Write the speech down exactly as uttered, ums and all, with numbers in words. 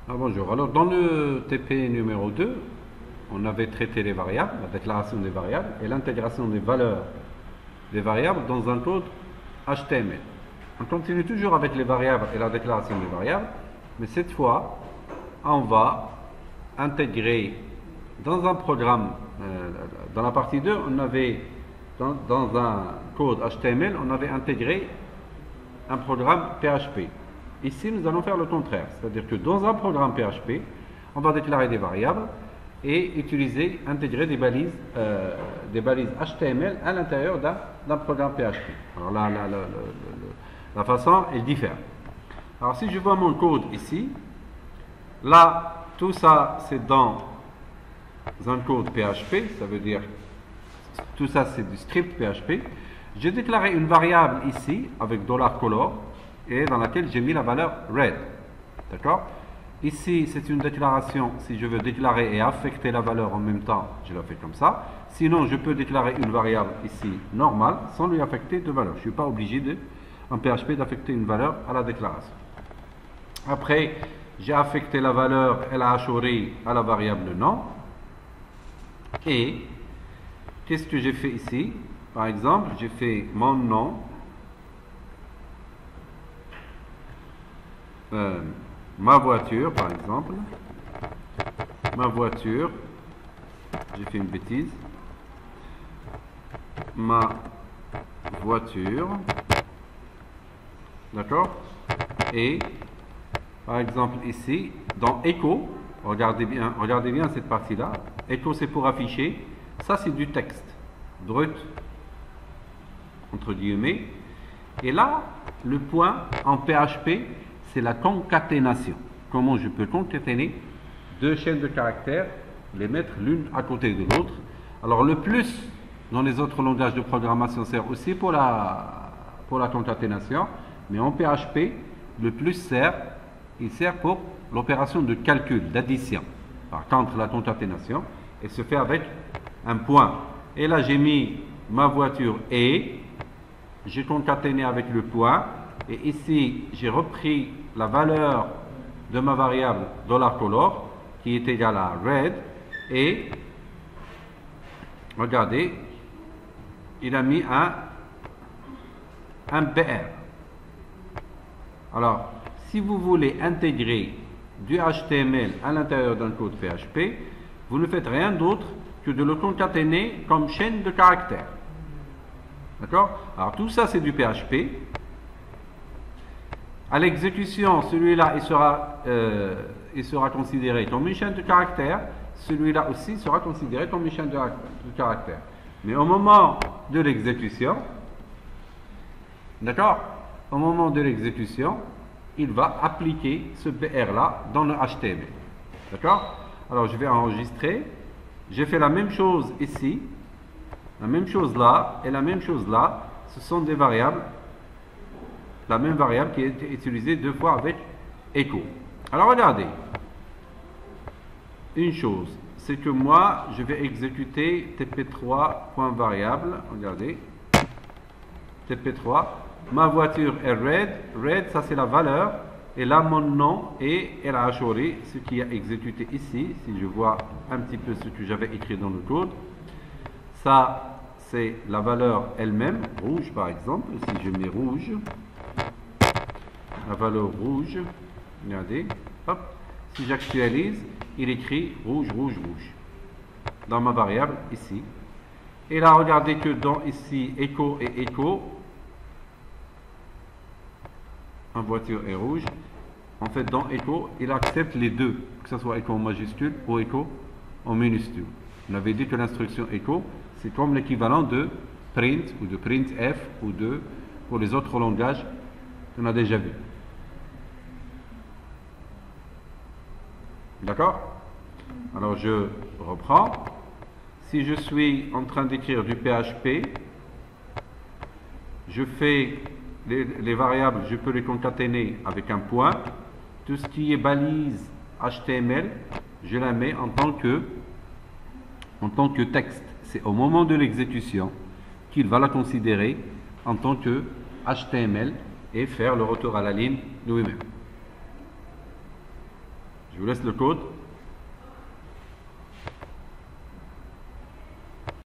Ah, bonjour. Alors, dans le T P numéro deux, on avait traité les variables, la déclaration des variables et l'intégration des valeurs des variables dans un code H T M L. On continue toujours avec les variables et la déclaration des variables, mais cette fois, on va intégrer dans un programme, euh, dans la partie deux, on avait, dans, dans un code H T M L, on avait intégré un programme P H P. Ici, nous allons faire le contraire, c'est-à-dire que dans un programme P H P, on va déclarer des variables et utiliser, intégrer des balises, euh, des balises H T M L à l'intérieur d'un programme P H P. Alors là, la, la, la, la façon, elle diffère. Alors si je vois mon code ici, là, tout ça, c'est dans un code P H P, ça veut dire, tout ça, c'est du script P H P. J'ai déclaré une variable ici, avec $color, et dans laquelle j'ai mis la valeur red. D'accord? Ici, c'est une déclaration, si je veux déclarer et affecter la valeur en même temps, je la fais comme ça. Sinon, je peux déclarer une variable ici, normale, sans lui affecter de valeur. Je ne suis pas obligé, de, en P H P, d'affecter une valeur à la déclaration. Après, j'ai affecté la valeur L H O R I à la variable nom. Et, qu'est-ce que j'ai fait ici? Par exemple, j'ai fait mon nom, euh, ma voiture, par exemple, ma voiture, j'ai fait une bêtise, ma voiture, d'accord? Et, par exemple, ici, dans Echo, regardez bien, regardez bien cette partie-là, Echo c'est pour afficher, ça c'est du texte, brut, entre guillemets, et là, le point en P H P, c'est la concaténation. Comment je peux concaténer deux chaînes de caractères, les mettre l'une à côté de l'autre. Alors le plus dans les autres langages de programmation sert aussi pour la, pour la concaténation, mais en P H P, le plus sert, il sert pour l'opération de calcul, d'addition. Par contre, la concaténation, elle se fait avec un point. Et là, j'ai mis ma voiture et j'ai concaténé avec le point. Et ici, j'ai repris la valeur de ma variable $color qui est égale à red et regardez, il a mis un, un B R. Alors, si vous voulez intégrer du H T M L à l'intérieur d'un code P H P, vous ne faites rien d'autre que de le concaténer comme chaîne de caractères. D'accord? Alors, tout ça, c'est du P H P. À l'exécution, celui-là, il sera, euh, il sera considéré comme une chaîne de caractères. Celui-là aussi sera considéré comme une chaîne de, de caractères. Mais au moment de l'exécution, d'accord? Au moment de l'exécution, il va appliquer ce B R-là dans le H T M L. D'accord? Alors, je vais enregistrer. J'ai fait la même chose ici, la même chose là, et la même chose là. Ce sont des variables. La même variable qui est utilisée deux fois avec echo. Alors regardez, une chose, c'est que moi, je vais exécuter T P trois .variable, regardez, T P trois, ma voiture est red, red ça c'est la valeur, et là mon nom est L H O R I, ce qui est exécuté ici, si je vois un petit peu ce que j'avais écrit dans le code, ça c'est la valeur elle-même, rouge par exemple, si je mets rouge, la valeur rouge, regardez, hop, si j'actualise, il écrit rouge, rouge, rouge, dans ma variable ici. Et là, regardez que dans ici, echo et echo, en voiture est rouge, en fait, dans echo, il accepte les deux, que ce soit echo en majuscule ou echo en minuscule. On avait dit que l'instruction echo, c'est comme l'équivalent de print ou de printf ou de, pour les autres langages qu'on a déjà vu. D'accord? Alors je reprends. Si je suis en train d'écrire du P H P, je fais les, les variables, je peux les concaténer avec un point. Tout ce qui est balise H T M L, je la mets en tant que, en tant que texte. C'est au moment de l'exécution qu'il va la considérer en tant que H T M L et faire le retour à la ligne lui-même. Je vous laisse le code.